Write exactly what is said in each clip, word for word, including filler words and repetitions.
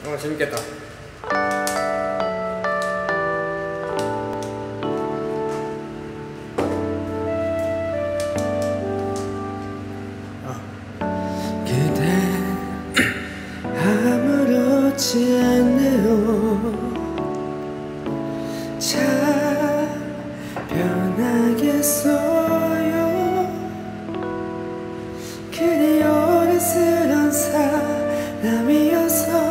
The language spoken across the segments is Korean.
어, 재밌겠다. 그대 아무렇지 않네요. 잘 변하겠어요. 그대 어른스런 사람이어서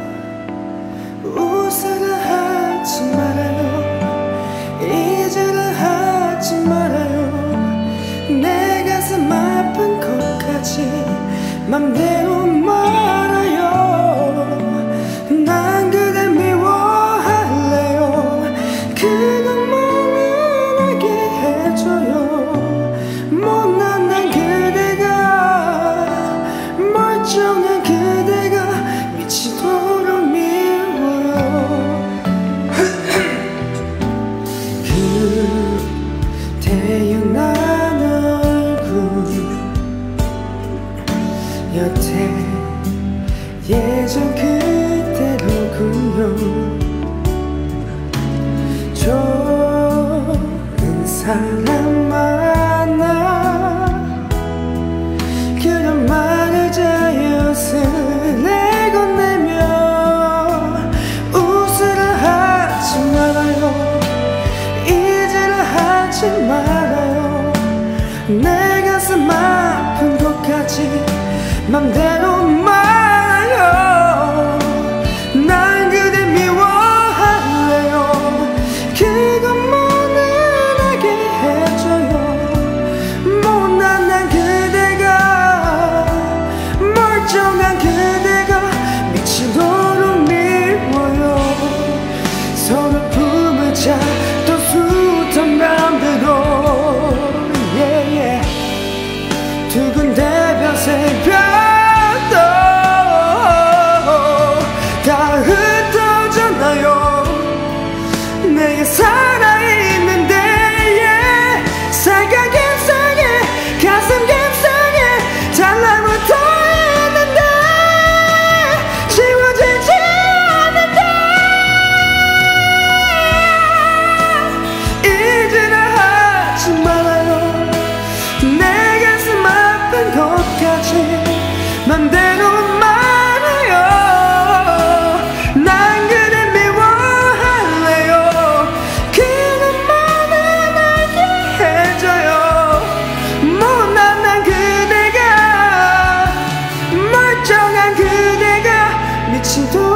웃으라 하지 말아요. 잊으라 하지 말아요. 내 가슴 아픈 것까지 맘대로 말아요. 난 그대 미워할래요. 그것만은 알게 해줘요. 못난 난 그대가, 멀쩡한 그대가 미치도록 미워요. 그대의 난 얼굴 여태 예전 그대로군요. 좋은 사람 만나 그런 말을 자연스레 건네며 웃으라 하지 말아요. 잊으라 하지 말아요. 내 가슴 아픈 것까지 맘대로 말아요. 난 그대 미워할래요. 그것만은 알게 해줘요. 못난 난 그대가, 멀쩡한 그대가 미치도록 미워요. 서로 품을 잡던 숱한 밤들도 yeah, yeah. 두근대며 새벽도 다 흩어졌나요. 내게 살아있는데 yeah. 살가 갬성에 가슴 갬성에 달라붙어 있는데 지워지지 않는데 잊으라 하지 말아요. 내 가슴 아픈 것까지 맘대로 말아요. 난 그대 미워할래요. 그것만은 알게 해줘요. 못난 난 그대가, 멀쩡한 그대가 미치도록